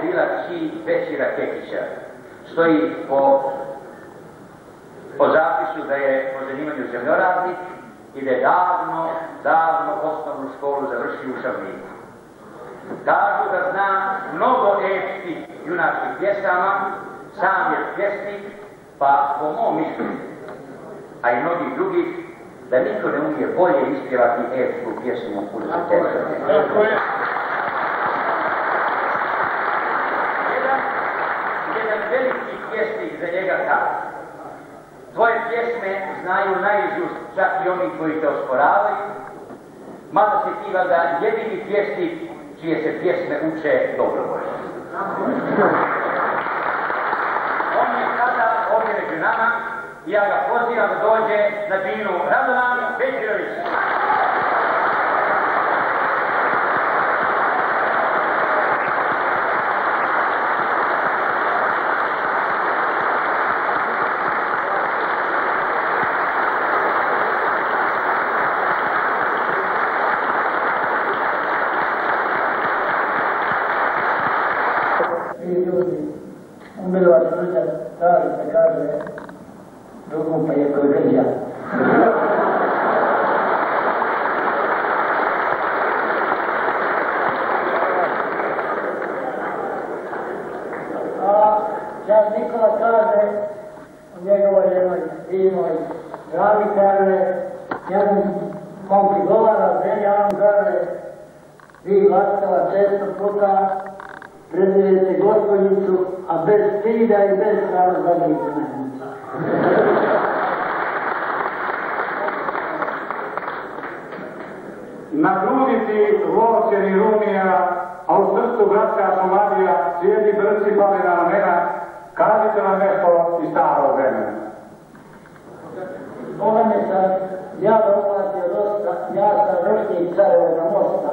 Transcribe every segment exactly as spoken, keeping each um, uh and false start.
bila kći Bećira Kekića. Stoji po, po zapisu da je po zanimanju zemljoradnik i da je davno, davno osnovnu školu završio u Šavniku. Kažu da zna mnogo epskih junačkih pjesama, sam je pjesnik, pa po mom mišljenju, a i mnogih drugih, da niko ne umije bolje ispjevati epsku pjesmu u Tako je. Jedan, jedan veliki pjesnik za njega kaže: tvoje pjesme znaju naizust čak i oni koji te osporavaju, mada si ti valjda jedini pjesnik čije se pjesme uče dobrovoljno. On je sada ovdje među nama i ja ga pozivam da dođe na binu. Radovan Bećirović. Umrla smrća, stari se kaže, drugom pa je koji grđa. A Đan Nikola kaže u njegovoj jednoj divnoj dravi, kaže, jedan momki govara, Zenja, on kaže, vi Vastava često puta predvidite gospodnicu, a bez stida i bez srama zadnjih pomenica. Na grudnici Lovćeni Rumija, a u srcu bratska Šumadija, sjedi brci pali na ramena, kažite nam nešto iz starog vremena. Boga me sam, ja doplatio dosta, ja sam rošnik carevoga mosta.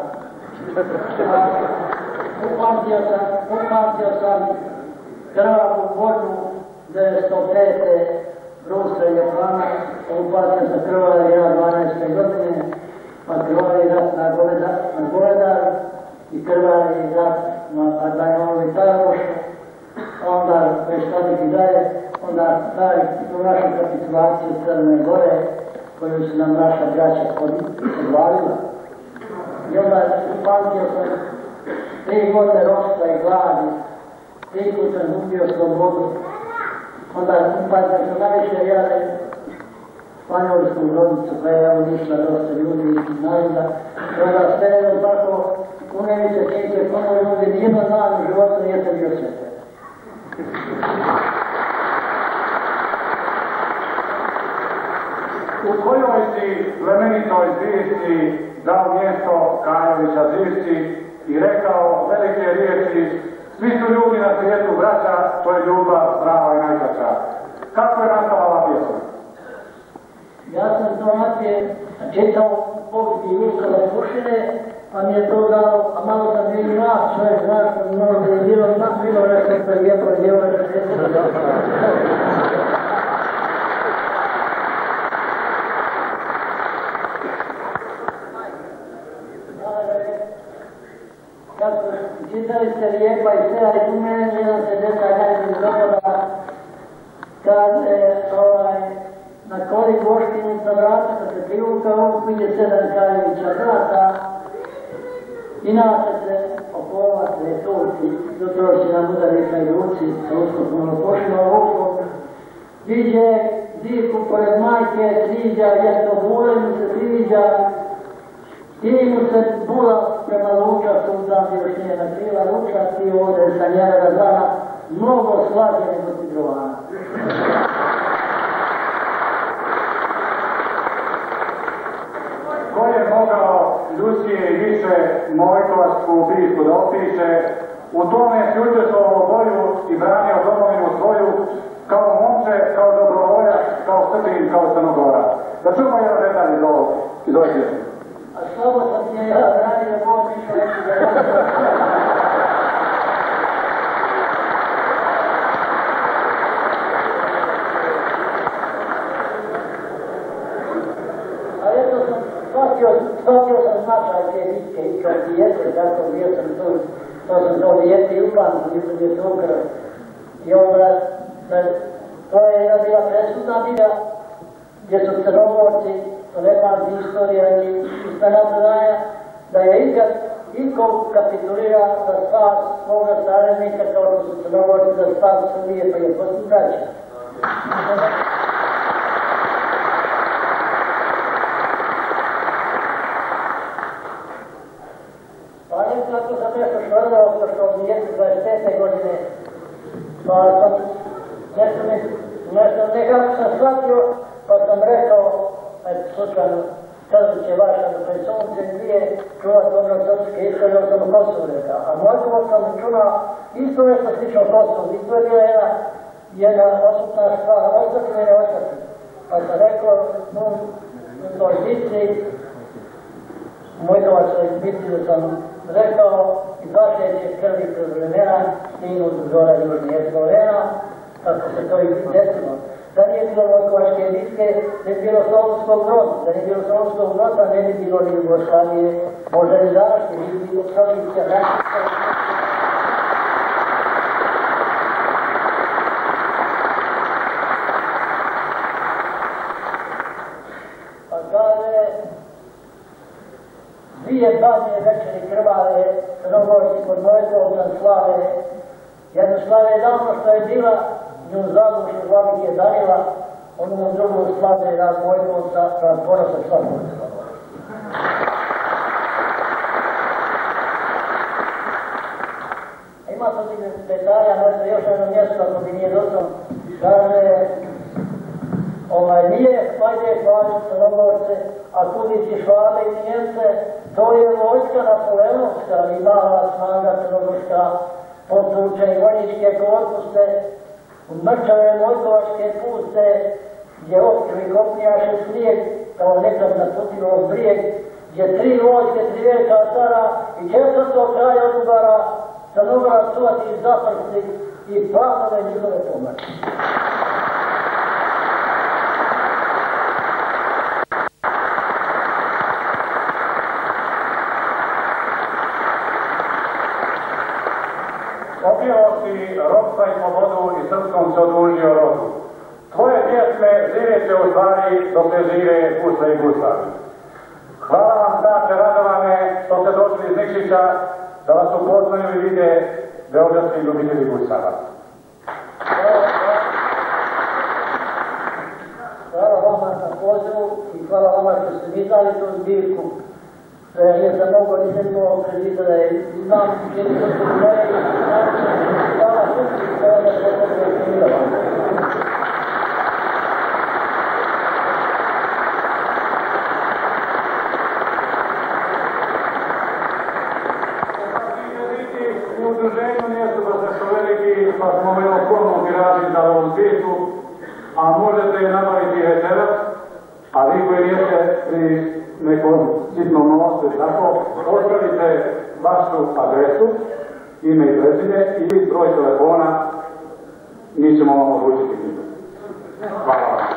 Upamtio sam, upamtio sam krvavu borbu devetsto pete Rusa i Japana, upamtio sam krvavi ja dvanaeste godine, pa krvavi rat na Goledar i krvavi rat na Ardajanovi Tarošu, onda već tadih i dalje, onda stari tu našu kapitulaciju Crne Gore, koju su nam naša braća odvalila. I onda upamtio sam tri godine ropstva i gladi, tri put sam ubio slobodu, onda upamtio sam najviše jade španjolsku brodicu koja je unišla dosta ljudi i naroda. I onda sve jedno tako unevice činite puno ljudi, nijedno dan u životu nije se bio svete. U kojoj si plemenitoj zvijesci dao mjesto Kajovića Zivci i rekao velike riječi: svi su ljudi na svijetu braća, to je ljubav prava i najkraća. Kako je nastala ova pjesma? Ja sam to napije čitao povijesti Juskove Pušine, pa mi je to dao, a malo sam bio i mlad čovjek, znaš, malo da je bilo bilo nešto prvijepo djevoj šestu. Čitali ste lijepa i sve, ali tu mene jedan se detalj najbolje dopada, kad ovaj, na koli Boškinica vrata, kad se privuka ovu ide sedam Kaljevića brata, i nase se opova svetovci, dotroši nam udarica i ruci, sa uskopnom pošima ovom, viđe divku pored majke, sviđa, jedno bule mu se sviđa, i mu se bula prema Lučaku, znam bio s nje na krila, Lučak i ovdje sa njega zvana, mnogo slađe nego ti Drovana. Ko je mogao ljudskije i više Mojkovačku bitku da opiše, u tome si učestvovao u boju i branio domovinu svoju, kao momče, kao dobrovoljac, kao Srbin, kao Crnogora. Da čujemo jedan detalj iz ovog, iz ovog pjesme. A slobo sam ti je ja radio, Bog išao reći da je. A eto sam shvatio, shvatio sam značaj te bitke i kao dijete, tako bio sam tu to sam to dijete i upamti, nisam je to ukrv. I onda, to je jedna bila presudna bitka, gdje su Crnogorci, to ne pamti istorija i istana predanja, da je ikad iko kapitulira za spas svoga saveznika kao što su Crnogorci za spas Srbije, pa je poslije braća. Pa ne kako sam nešto švrljao, što mi je dvadeset pete godine, pa sam nešto mi, nešto nekako sam shvatio, pa sam rekao, eto, slučajno, Krlić je vaša na pred suncem dvije, čuvati ono srpske istorije, ono sam u Kosovu rekao. A možemo sam čunao isto nešto slično Kosovu, i to je bila jedna, jedna osutna stvar, ostati ili ne ostati. Pa sam rekao, no, u toj bitci, u Mojkovačkoj bitci da sam rekao, i vaše će krvi kroz vremena, stinu do zora južnije Slovena, kako se to i desilo. Da nije bilo Mojkovačke bitke, ne bi bilo Solunskog broda, da nije bilo Solunskog broda, ne bi bilo ni Jugoslavije, možda i danas, ne bi bilo Slovenske ratnice. Pa kaže, dvije badnje večeri krvave, Crnogorci pod Mojkovcem slave, jednu slave davno što je bila, nju zadušu vladike darila, onu drugu slave rad Mojkovca, rad ponosa Slavkovca. Ima to detalja, nešto još jedno mjesto, ako bi nije došlo, kaže, ovaj, nije hajde hvaliti Crnogorce, a kudići Švabe i Njemce, to je vojska Napoleonovska, i mala snaga Crnogorska, posluče i vojničke korpuse, u mrčave Mojkovačke puste, gdje otkrivi kopnijaše slijed, kao nekad na Putinov brijeg, gdje tri vojske, tri velika stara i četvrtog kraja od Ugara, Crnogora čuvati iz zaprsti i planove njihove pomoći. Opio si ropstva i slobodu i srpskom se odužio rodu. Tvoje pjesme živeće u stvari dok ne žive Gusle i Guslavi. Hvala vam, braće Radovane, što ste došli iz Nikšića, da vas upoznaju i vide beogradski ljubitelji Guslava. Hvala vama na pozivu i hvala vama što ste mi dali tu zbirku. Jer sam mogo nisam imao kredita da je znam jer što su gledali i znam hvala kući koja je potrebno ispunila. U udruženju nijesu baš nešto veliki, pa smo imali okolnu tiraži za ovu zbirku, a možete je nabaviti večeras, a vi koji nijeste pri nekom sitnom novcu i tako, ostavite vašu adresu, ime i prezime i broj telefona, mi ćemo vam odlučiti. Hvala vam.